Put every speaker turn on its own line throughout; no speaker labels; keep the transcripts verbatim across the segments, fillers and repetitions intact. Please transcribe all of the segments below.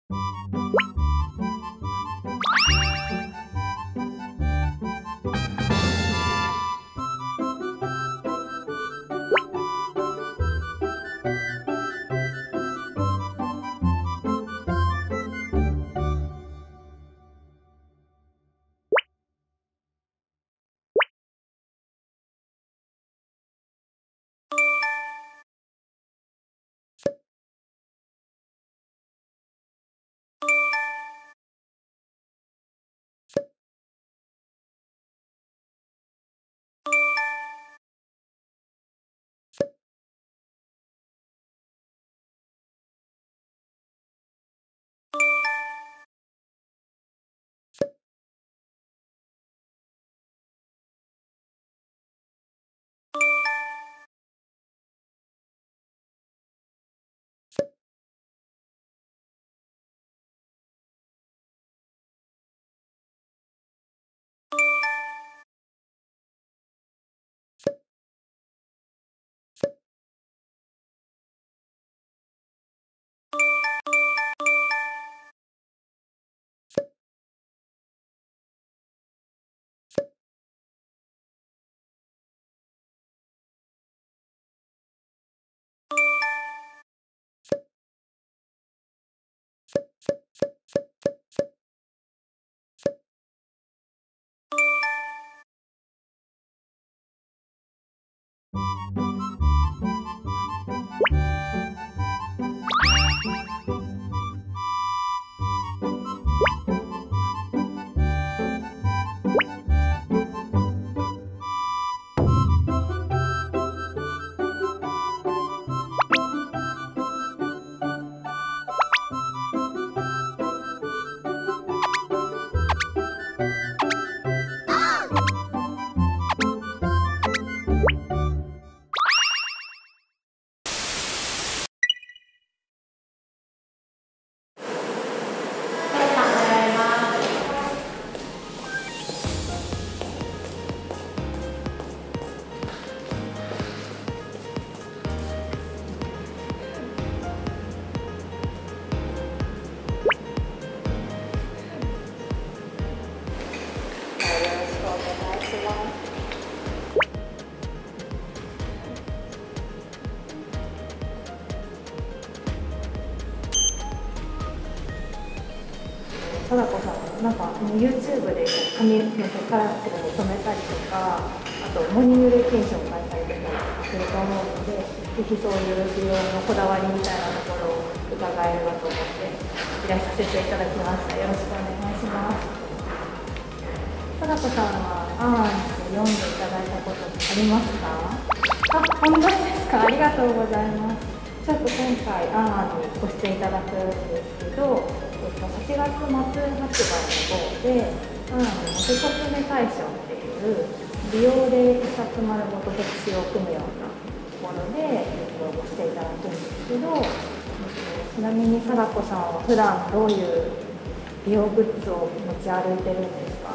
貞子さん、なんか YouTube で髪の毛カラフルに染めたりとか、あとモーニングルーティンションを開催したりとかすると思うので、ぜひそういう美容のこだわりみたいなところを伺えればと思って依頼させていただきました。よろしくお願いします。貞子さんはアーンって読んでいただいたことありますか？あ、本当ですか？ありがとうございます。ちょっと今回アーンにご出演いただくんですけど、はちがつ末発売の号で「アーンモテコスメ大賞」っていう美容で一冊丸ごと特集を組むようなものでご出演いただくんですけど、ちなみに貞子さんは普段どういう美容グッズを持ち歩いてるんですか？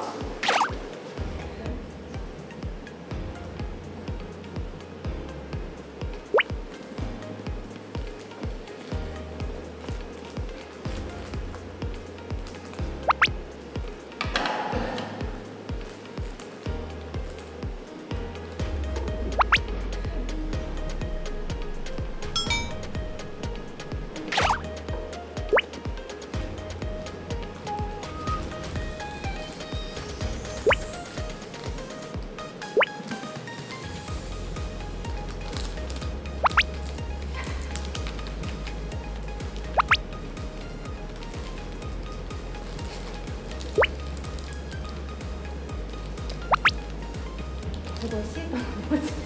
すごいシートも持ち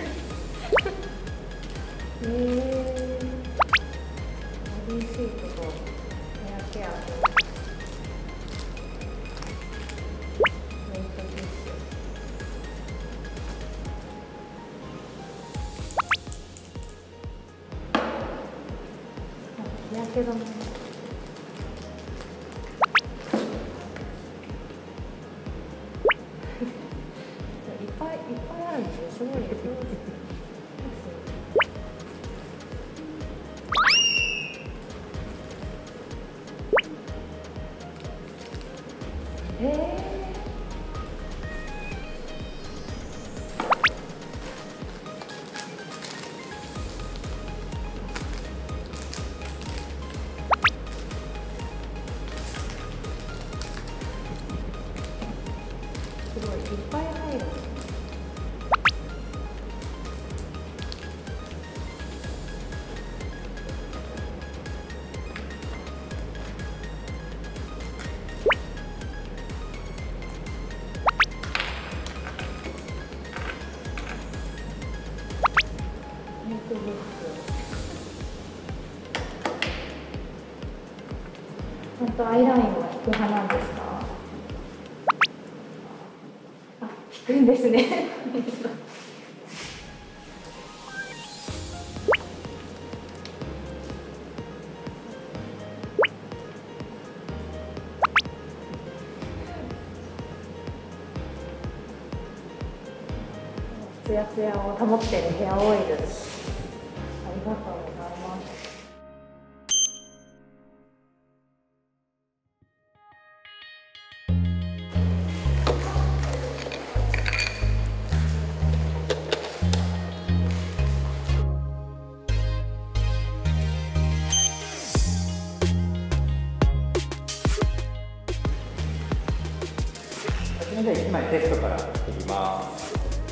えー、ボディシートとヘアケアとメイクティッシュ、日焼け止めいっぱいいっぱいあるんですよ。すごいですよ。 えー、すごいいっぱい入る。ちゃんとアイラインは引く派なんですか？あ、引くんですね。ツヤツヤを保っているヘアオイル。ありがとうございます。
じゃあいちまいテストから切ります。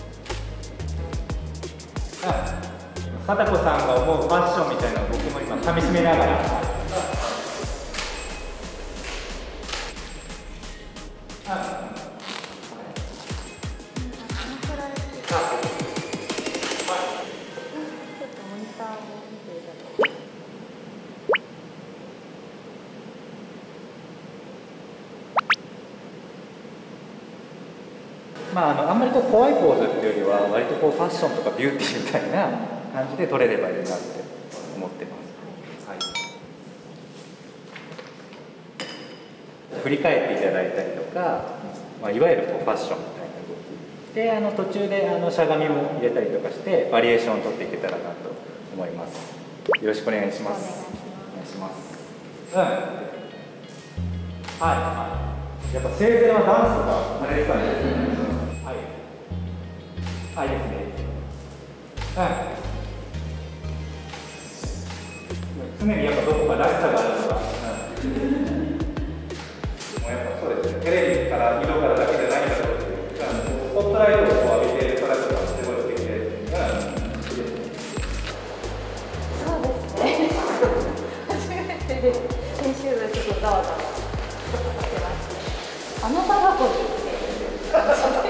貞子さんが思うファッションみたいなのを僕も今噛み締めながら。まあ、あのあんまりこう怖いポーズっていうよりは割とこうファッションとかビューティーみたいな感じで撮れればいいなって思ってます、はい、振り返っていただいたりとか、まあ、いわゆるこうファッションみたいな動きで、あの途中であのしゃがみも入れたりとかしてバリエーションを取っていけたらなと思います。よろしくお願いします。お願いします。うん、はい、やっぱ生前はダンスがされてたんですね。はい。はい、ですね。はい。常にやっぱどこからしさがあるのが、うん、もうやっぱそうですね。テレビから色からだけじゃないだろうっていう、スポットライトをこう浴びてるからとかすごい素敵で、うん、
そうですね。初めてで編集部ちょっとざわざわしてました。あのタバコに行って。